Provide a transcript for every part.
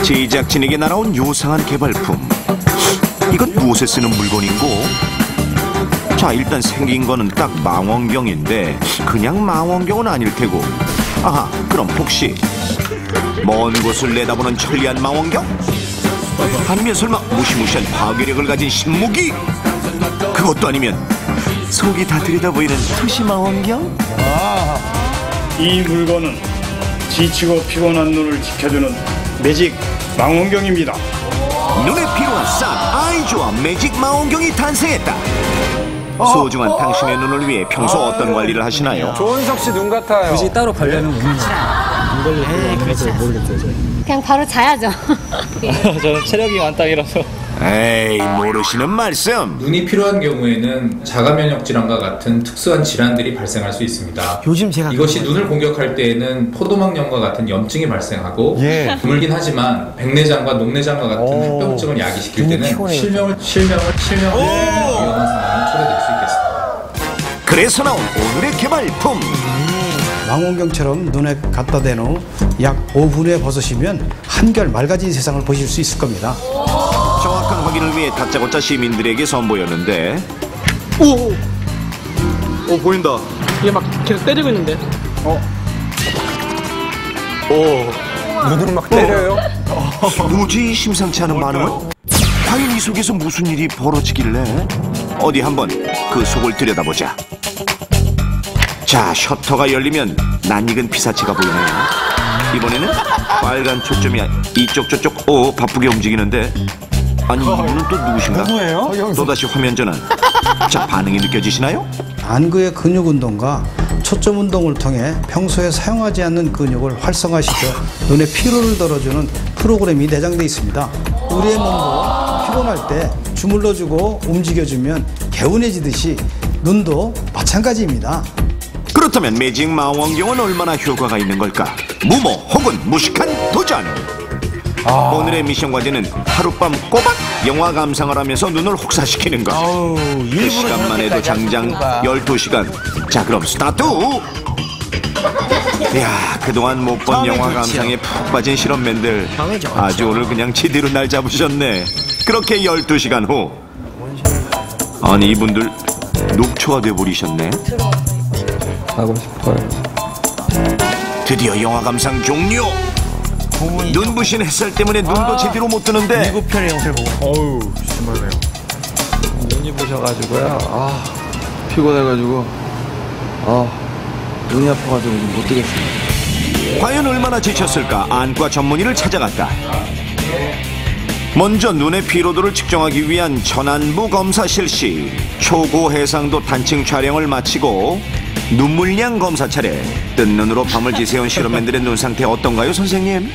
제작진에게 날아온 요상한 개발품. 이건 무엇에 쓰는 물건인고? 자, 일단 생긴 거는 딱 망원경인데 그냥 망원경은 아닐 테고. 아하, 그럼 혹시 먼 곳을 내다보는 천리안 망원경? 아니면 설마 무시무시한 파괴력을 가진 신무기? 그것도 아니면 속이 다 들여다보이는 투시 망원경? 이 물건은 지치고 피곤한 눈을 지켜주는 매직 망원경입니다. 눈의 피로가 싹 아이좋아 매직 망원경이 탄생했다. 소중한 당신의 눈을 위해 평소 어떤 관리를 하시나요? 조은석 씨 눈 같아요. 굳이 따로 관리하는 건 안 걸릴 모르겠어요. 그냥 바로 자야죠. 저는 체력이 만땅이라서. 에이, 모르시는 말씀. 눈이 필요한 경우에는 자가 면역 질환과 같은 특수한 질환들이 발생할 수 있습니다. 요즘 제가 이것이 눈을 공격할 때에는 포도막염과 같은 염증이 발생하고 드물긴 하지만 백내장과 녹내장과 같은 합병증을 야기시킬 때는 실명을 위험한 상황이 초래될 수 있겠습니다. 그래서 나온 오늘의 개발품. 망원경처럼 눈에 갖다 댄 후 약 5분 후에 벗으시면 한결 맑아진 세상을 보실 수 있을 겁니다. 정확한 확인을 위해 다짜고짜 시민들에게 선보였는데. 오 보인다. 이게 막 계속 때리고 있는데. 눈으로 막 때려요? 뭐지? 심상치 않은 반응은? 과연 이 속에서 무슨 일이 벌어지길래? 어디 한번 그 속을 들여다보자. 자, 셔터가 열리면 낯익은 피사체가 보이네요. 이번에는 빨간 초점이 이쪽 저쪽 바쁘게 움직이는데. 아니, 이분은 또 누구신가? 누구예요? 또다시 화면 전환. 자, 반응이 느껴지시나요? 안구의 근육 운동과 초점 운동을 통해 평소에 사용하지 않는 근육을 활성화시켜 눈의 피로를 덜어주는 프로그램이 내장되어 있습니다. 우리의 몸도 피곤할 때 주물러주고 움직여주면 개운해지듯이 눈도 마찬가지입니다. 그렇다면 매직 망원경은 얼마나 효과가 있는 걸까? 무모 혹은 무식한 도전! 오늘의 미션 과제는 하룻밤 꼬박 영화 감상을 하면서 눈을 혹사시키는 것. 그 시간만 해도 장장 12시간. 자, 그럼 스타트! 이야, 그동안 못 본 영화 감상에 푹 빠진 실험맨들 아주 오늘 그냥 제대로 날 잡으셨네. 그렇게 12시간 후. 아니, 이분들 녹초가 돼버리셨네. 하고 싶어요. 드디어 영화 감상 종료. 눈부신 햇살 때문에 눈도 제대로 못 뜨는데. 7편의 영화를 보고. 어우 심하네요. 눈이 부셔가지고요. 피곤해가지고. 눈이 아파가지고 못 뜨겠어요. 과연 얼마나 지쳤을까? 안과 전문의를 찾아갔다. 먼저 눈의 피로도를 측정하기 위한 천안부 검사 실시. 초고 해상도 단층 촬영을 마치고 눈물량 검사 차례. 뜬 눈으로 밤을 지새운 실험맨들의 눈 상태 어떤가요, 선생님?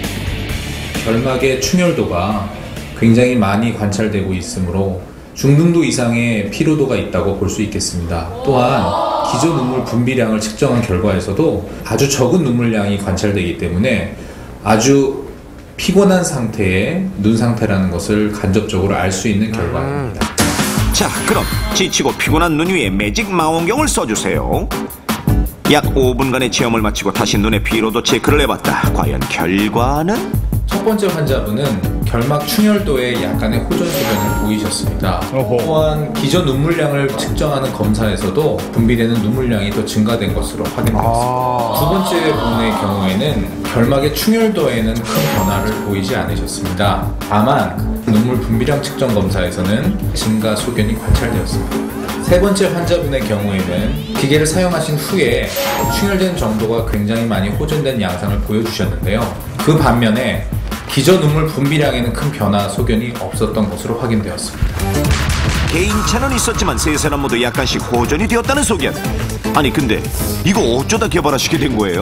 결막의 충혈도가 굉장히 많이 관찰되고 있으므로 중등도 이상의 피로도가 있다고 볼 수 있겠습니다. 또한 기저 눈물 분비량을 측정한 결과에서도 아주 적은 눈물량이 관찰되기 때문에 아주 피곤한 상태의 눈 상태라는 것을 간접적으로 알 수 있는 결과입니다. 자, 그럼 지치고 피곤한 눈 위에 매직 망원경을 써주세요. 약 5분간의 체험을 마치고 다시 눈의 피로도 체크를 해봤다. 과연 결과는? 첫 번째 환자분은 결막 충혈도에 약간의 호전 소견을 보이셨습니다. 또한 기저 눈물량을 측정하는 검사에서도 분비되는 눈물량이 더 증가된 것으로 확인되었습니다. 두 번째 분의 경우에는 결막의 충혈도에는 큰 변화를 보이지 않으셨습니다. 다만 눈물 분비량 측정 검사에서는 증가 소견이 관찰되었습니다. 세 번째 환자분의 경우에는 기계를 사용하신 후에 충혈된 정도가 굉장히 많이 호전된 양상을 보여주셨는데요. 그 반면에 기저 눈물 분비량에는 큰 변화 소견이 없었던 것으로 확인되었습니다. 개인차는 있었지만 세 사람 모두 약간씩 호전이 되었다는 소견. 아니, 근데 이거 어쩌다 개발하시게 된 거예요?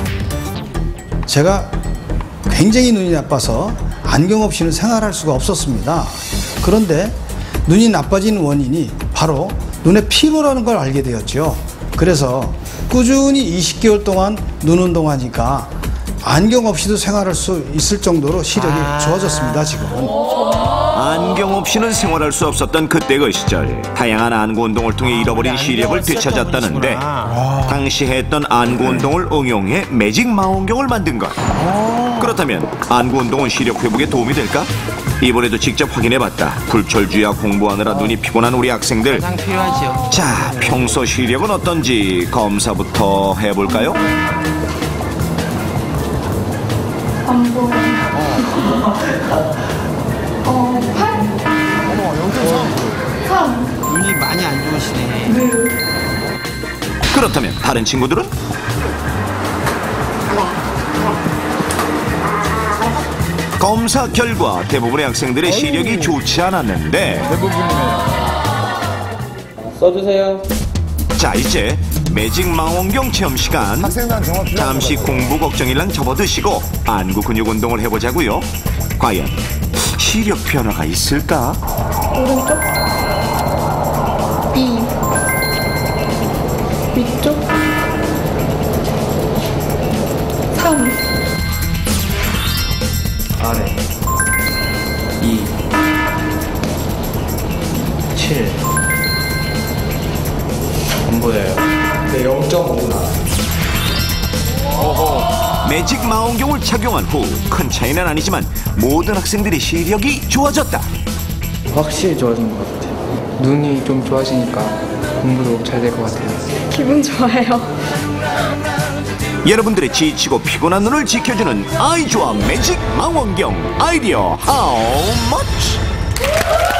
제가 굉장히 눈이 나빠서 안경 없이는 생활할 수가 없었습니다. 그런데 눈이 나빠진 원인이 바로 눈의 피로라는 걸 알게 되었죠. 그래서 꾸준히 20개월 동안 눈 운동하니까 안경 없이도 생활할 수 있을 정도로 시력이 좋아졌습니다, 지금은. 안경 없이는 생활할 수 없었던 그때 그 시절. 다양한 안구 운동을 통해 잃어버린 시력을 되찾았다는데 당시 했던 안구운동을 응용해 매직 망원경을 만든 것. 그렇다면 안구운동은 시력 회복에 도움이 될까? 이번에도 직접 확인해봤다. 불철주야 공부하느라 눈이 피곤한 우리 학생들. 가장 필요하죠. 자, 평소 시력은 어떤지 검사부터 해볼까요? 안 보여. 8? 3. 눈이 많이 안 좋으시네. 네. 그렇다면 다른 친구들은? 검사 결과 대부분의 학생들의 시력이 좋지 않았는데 써주세요. 자, 이제 매직 망원경 체험 시간. 잠시 공부 걱정일랑 접어드시고 안구 근육 운동을 해보자고요. 과연 시력 변화가 있을까? 오른쪽. B. 위쪽. 3. 아래. 2. 7. 안 보여요. 네, 0.5나. 매직 망원경을 착용한 후 큰 차이는 아니지만 모든 학생들의 시력이 좋아졌다. 확실히 좋아진 것 같아요. 눈이 좀 좋아지니까 공부도 잘 될 것 같아요. 기분 좋아요. 여러분들의 지치고 피곤한 눈을 지켜주는 아이조아 매직 망원경 아이디어 How much?